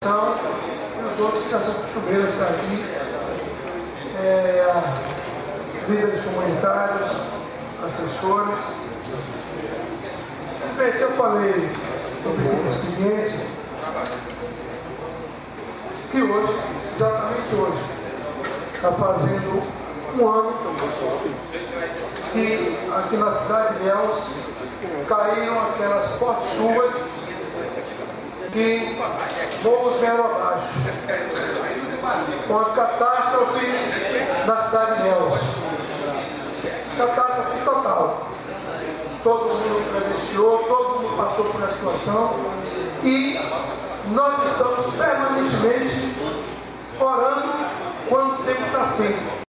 e os outros que já são costumeiros estar aqui, líderes comunitários, assessores. Gente, eu falei sobre aquele expediente que hoje, exatamente hoje, está fazendo um ano que aqui na cidade de Ilhéus caíram aquelas fortes chuvas que morros vieram abaixo. Uma catástrofe na cidade de Ilhéus. Catástrofe total. Todo mundo presenciou, todo mundo passou por essa situação e nós estamos permanentemente orando quando o tempo está seco.